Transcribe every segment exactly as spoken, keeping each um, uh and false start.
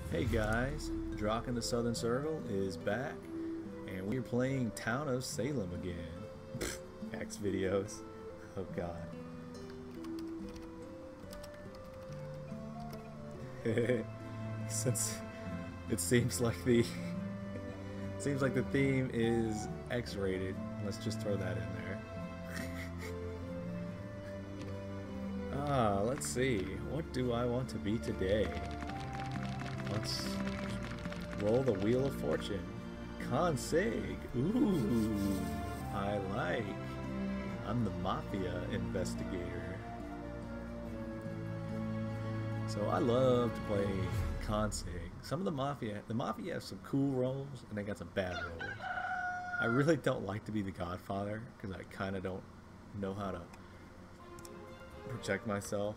Hey guys, Drock in the Southern Circle is back, and we're playing Town of Salem again. X videos. Oh god. Since it seems like the it seems like the theme is X-rated, let's just throw that in there. Ah, let's see. What do I want to be today? Let's roll the Wheel of Fortune. Consig. Ooh, I like. I'm the Mafia investigator. So I love to play Consig. Some of the Mafia, the Mafia have some cool roles, and they got some bad roles. I really don't like to be the Godfather, because I kind of don't know how to protect myself.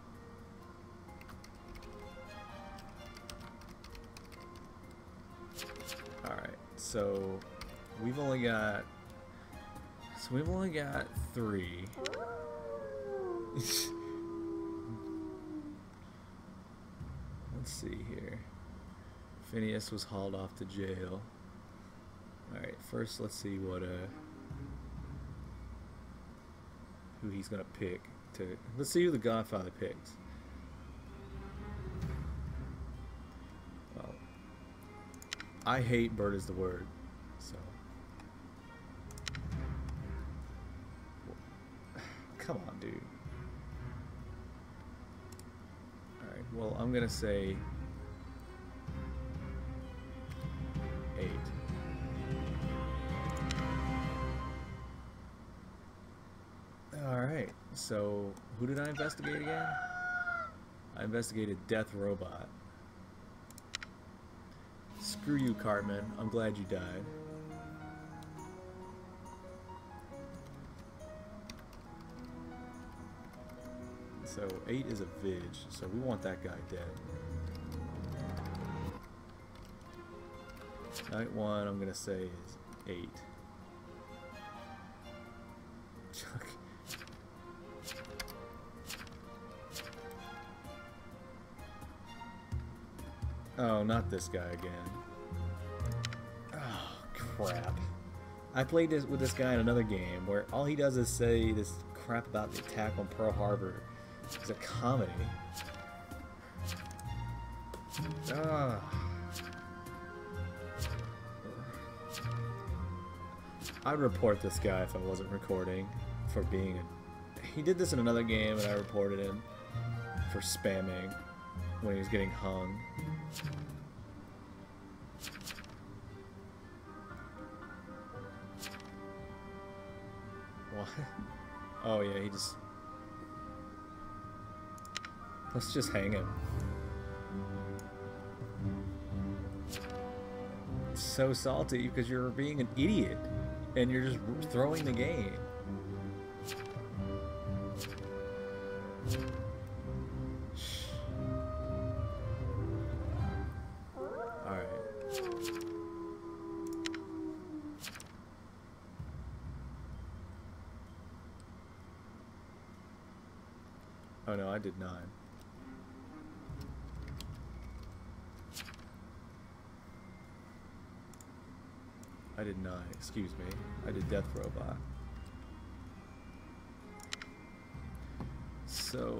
Alright, so we've only got so we've only got three. Let's see here. Phineas was hauled off to jail. Alright, first let's see what uh who he's gonna pick to let's see who the Godfather picks. Well, I hate Bird is the word, so come on, dude. Alright, well, I'm gonna say eight. Alright, so who did I investigate again? I investigated Death Robot. Screw you, Cartman. I'm glad you died. So eight is a Vidge, so we want that guy dead. Night one, I'm gonna say is eight. Chuck. Oh, not this guy again. Oh, crap. I played this with this guy in another game where all he does is say this crap about the attack on Pearl Harbor. It's a comedy. Ah. I'd report this guy if I wasn't recording for being a... He did this in another game and I reported him for spamming when he was getting hung. What? Oh yeah, he just... Let's just hang him. It's so salty because you're being an idiot and you're just throwing the game. Alright. Oh no, I did nine. I did nine, excuse me. I did Death Robot. So...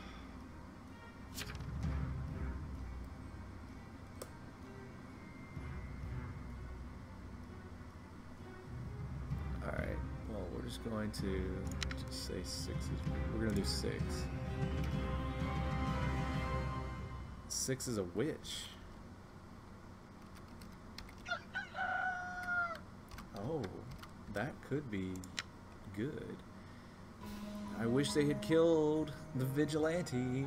Alright, well, we're just going to just say six. Is, we're going to do six. Six is a witch. Oh, that could be good. I wish they had killed the vigilante.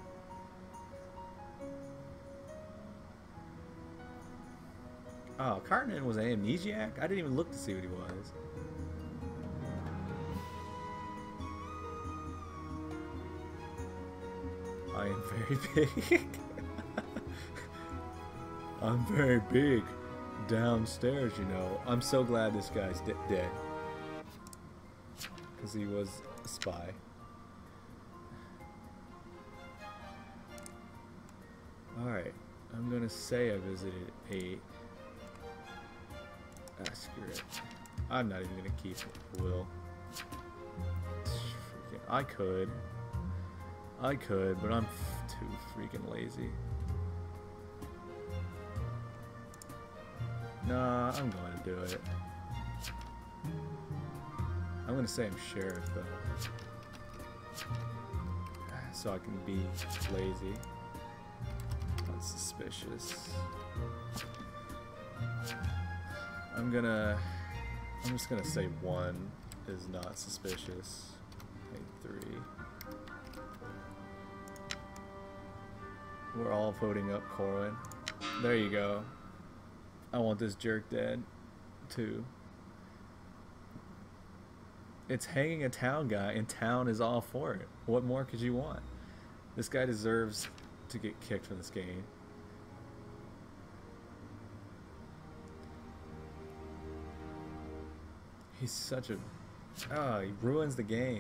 Oh, Cartman was an amnesiac? I didn't even look to see what he was. I am very big. I'm very big. Downstairs, you know. I'm so glad this guy's de dead. Because he was a spy. Alright. I'm gonna say I visited eight. Ah, screw it. I'm not even gonna keep Will. Freaking, I could. I could, but I'm f too freaking lazy. Nah, I'm going to do it. I'm gonna say I'm sheriff though, so I can be lazy. Not suspicious. I'm gonna. I'm just gonna say one is not suspicious. Maybe three. We're all voting up Corwin. There you go. I want this jerk dead, too. It's hanging a town guy, and town is all for it. What more could you want? This guy deserves to get kicked from this game. He's such a... Oh, he ruins the game.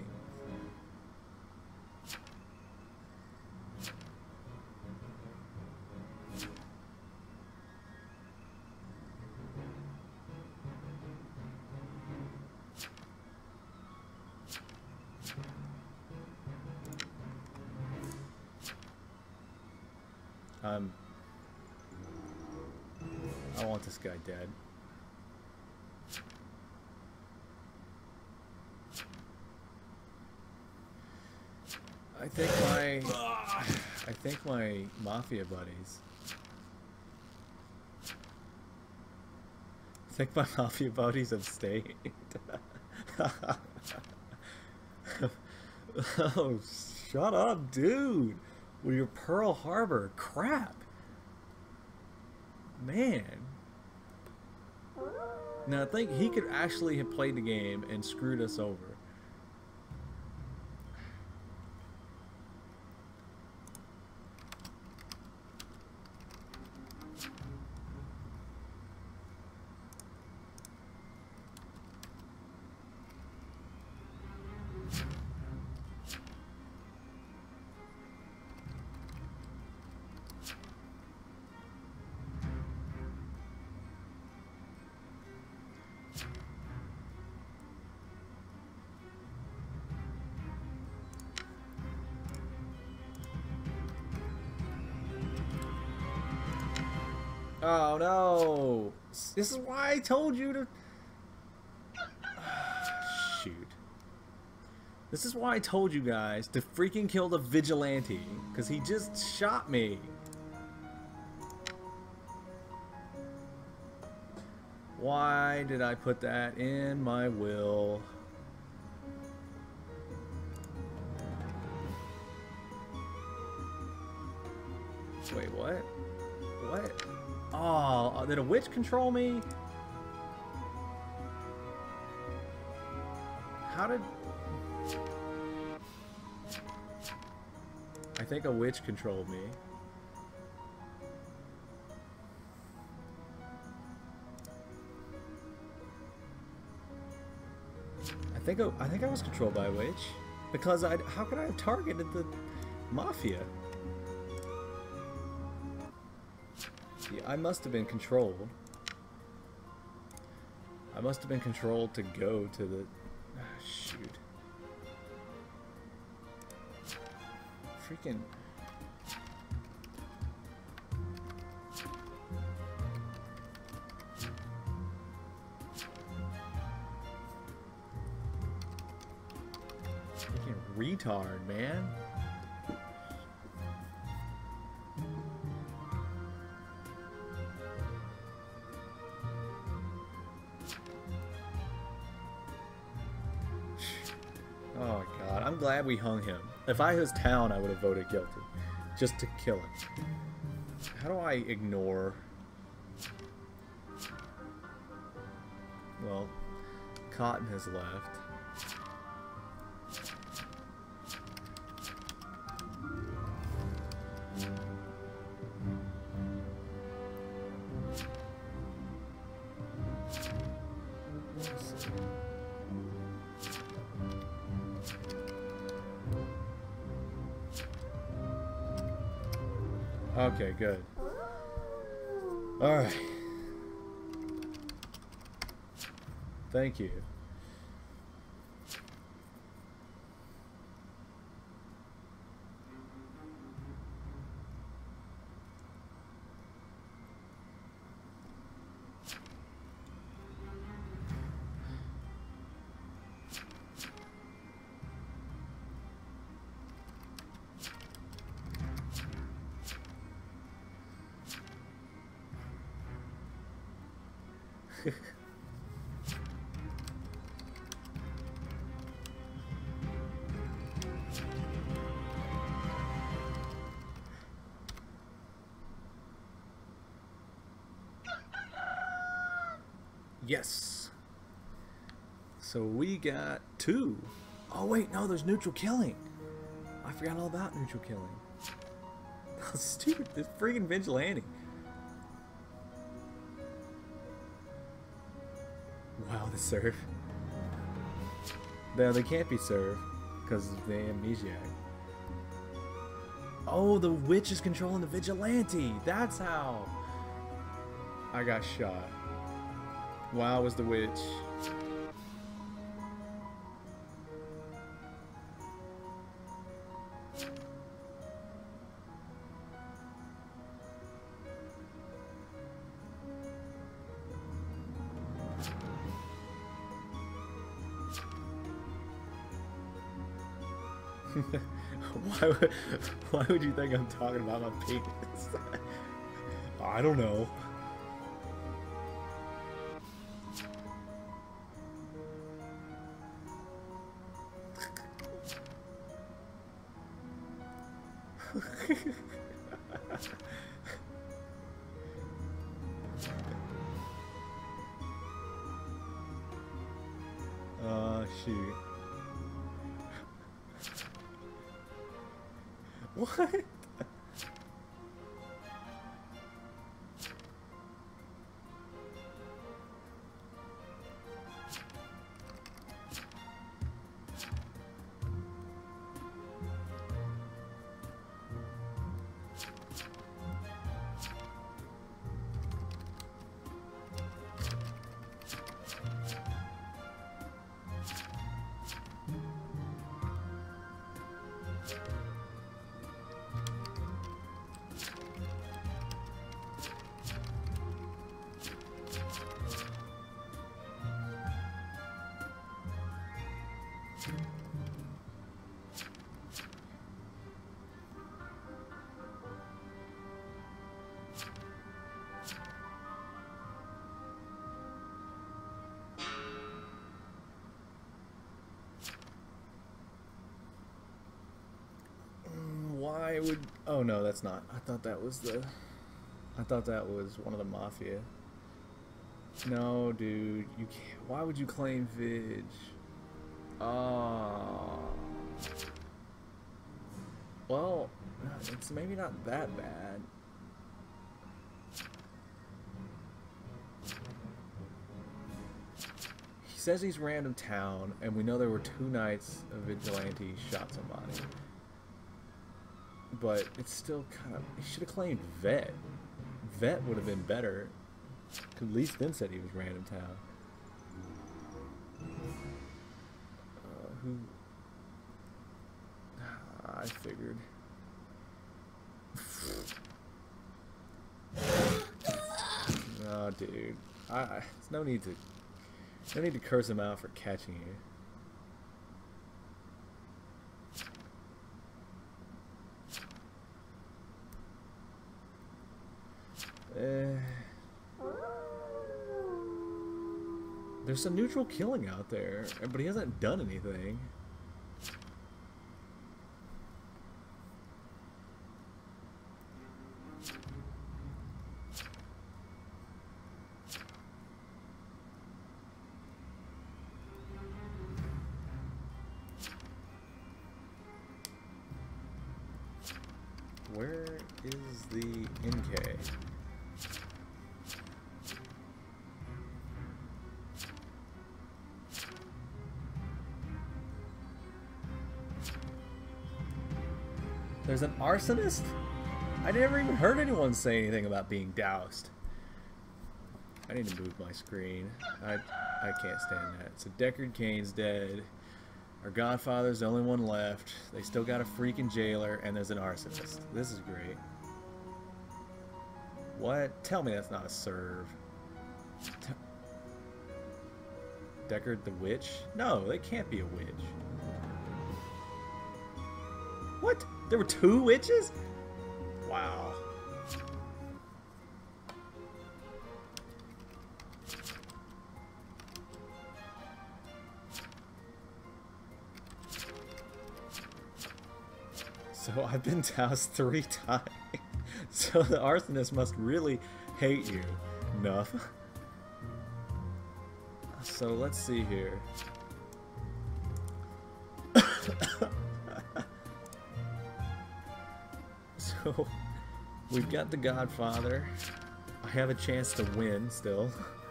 Um, I want this guy dead. I think my, I think my mafia buddies. I think my mafia buddies have stayed. Oh, shut up, dude. With your Pearl Harbor crap. Man. Now I think he could actually have played the game and screwed us over. Oh no! This is why I told you to... Shoot. This is why I told you guys to freaking kill the vigilante. Because he just shot me. Why did I put that in my will? Wait, what? What? Oh, did a witch control me? How did... I think a witch controlled me. I think I, I think I was controlled by a witch. Because I... How could I have targeted the mafia? Yeah, I must have been controlled. I must have been controlled to go to the... Ah, shoot. Freaking... Freaking retard, man. Oh god, I'm glad we hung him. If I was town, I would have voted guilty. Just to kill him. How do I ignore... Well, Cotton has left. Okay, good. Alright. Thank you. Yes. So we got two. Oh wait, no, there's neutral killing. I forgot all about neutral killing. That's stupid. This freaking vigilante. Wow, the serve. No, they can't be served because of the amnesiac. Oh, the witch is controlling the vigilante. That's how I got shot. Wow, was the witch. why, would, why would you think I'm talking about my penis? I don't know. Oh, shoot. What? Why would... Oh no, that's not. I thought that was the... I thought that was one of the Mafia. No, dude. You can't... Why would you claim Vig? Oh. Well, it's maybe not that bad. He says he's random town, and we know there were two nights a vigilante shot somebody. But it's still kind of... He should have claimed Vet. Vet would have been better. At least then said he was random town. Uh, who... I figured. Oh, dude. I, I, there's no need to... No need to curse him out for catching you. Uh, there's some neutral killing out there, but he hasn't done anything. Where is the N K? There's an arsonist? I never even heard anyone say anything about being doused. I need to move my screen. I I can't stand that. So Deckard Cain's dead. Our Godfather's the only one left. They still got a freaking jailer, and there's an arsonist. This is great. What? Tell me that's not a serve. T Deckard the witch? No, they can't be a witch. What? There were two witches? Wow. So I've been doused three times. So the arsonist must really hate you. Enough. So let's see here. So we've got the Godfather. I have a chance to win still.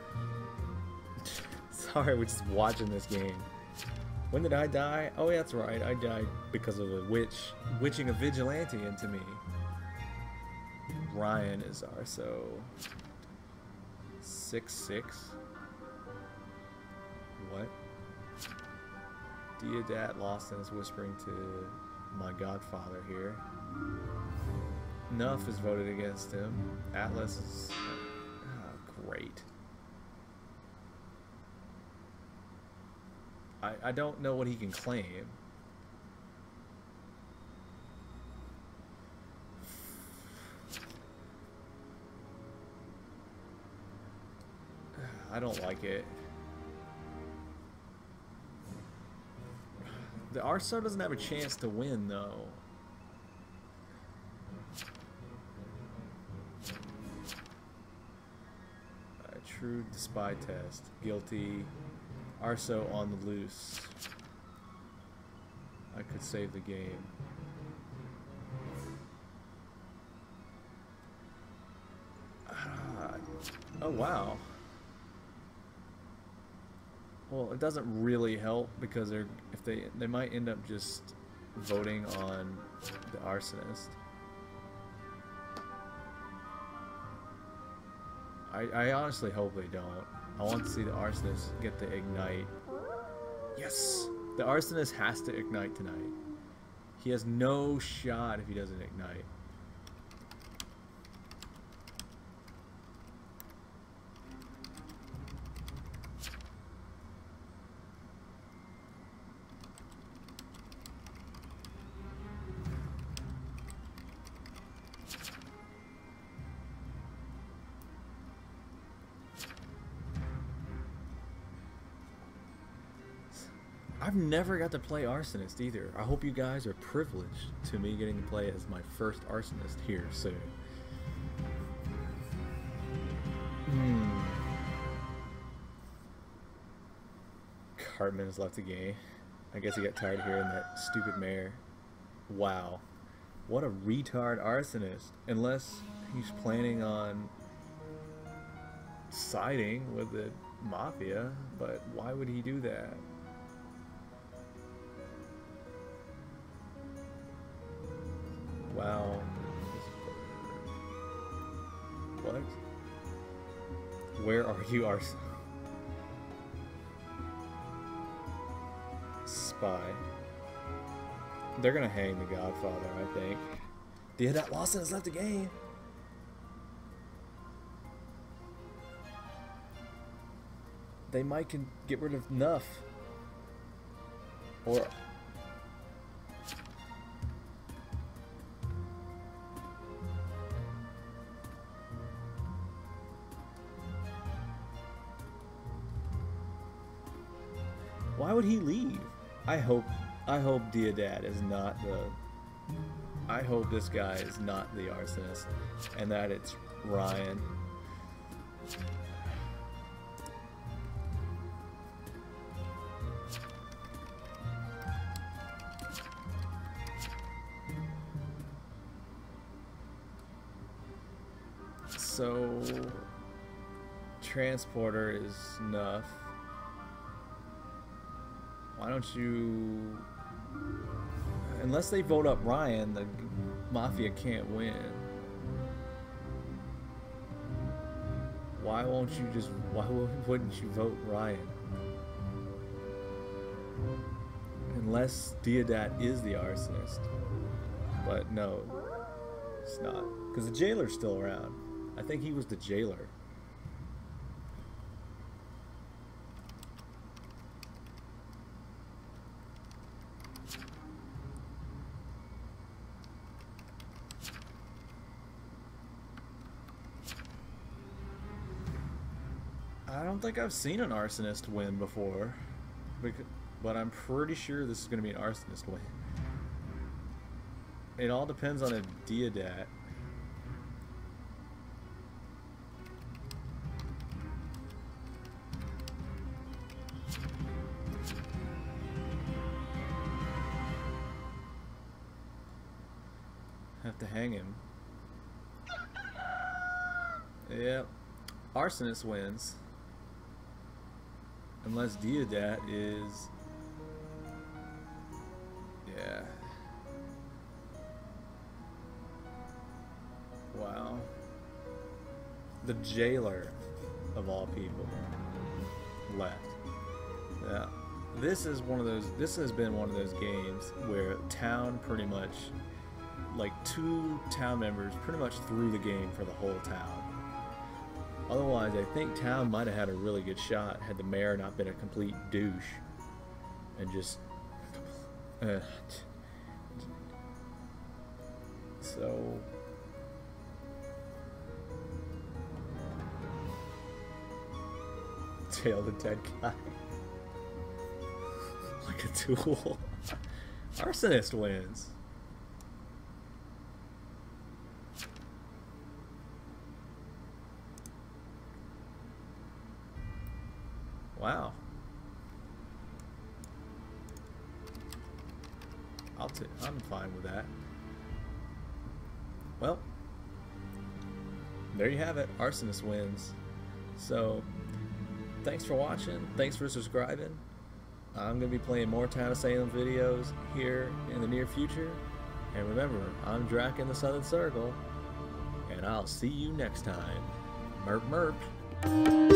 Sorry, we're just watching this game. When did I die? Oh, yeah, that's right. I died because of a witch witching a vigilante into me. Ryan is Arso. six six. What? Deodat Lawson is whispering to my Godfather here. Nuff is voted against him. Atlas is... Oh, great. I, I don't know what he can claim. I don't like it. The Arso doesn't have a chance to win, though. Uh, true spy test. Guilty. Arso on the loose. I could save the game. Uh, oh, wow. Well, it doesn't really help because they're if they they might end up just voting on the arsonist. I I honestly hope they don't. I want to see the arsonist get to ignite. Yes, the arsonist has to ignite tonight. He has no shot if he doesn't ignite. I've never got to play Arsonist either. I hope you guys are privileged to me getting to play as my first Arsonist here soon. Hmm. Cartman has left the game. I guess he got tired of hearing that stupid mayor. Wow. What a retard Arsonist. Unless he's planning on siding with the Mafia, but why would he do that? Wow. What? Where are you, Arson? Spy. They're gonna hang the Godfather, I think. Deodat Lawson has left the game. They might can get rid of Nuff. Or... why would he leave? I hope I hope Deodat is not the I hope this guy is not the arsonist and that it's Ryan. So Transporter is Nuff. Why don't you... Unless they vote up Ryan, the Mafia can't win. Why won't you just, why wouldn't you vote Ryan? Unless Deodat is the arsonist. But no, it's not. Because the jailer's still around. I think he was the jailer. I don't think I've seen an arsonist win before, but I'm pretty sure this is going to be an arsonist win. It all depends on a Deodat. Have to hang him. Yep. Arsonist wins. Unless Deodat is... Yeah. Wow. The jailer, of all people, left. Yeah. This is one of those, this has been one of those games where town pretty much, like two town members pretty much threw the game for the whole town. Otherwise, I think town might have had a really good shot had the mayor not been a complete douche and just... Uh, so... Tail the dead guy. Like a tool. Arsonist wins. Wow. I'll t I'm fine with that. Well, there you have it. Arsonist wins. So, thanks for watching. Thanks for subscribing. I'm going to be playing more Town of Salem videos here in the near future. And remember, I'm Drac in the Southern Circle. And I'll see you next time. Merp merp.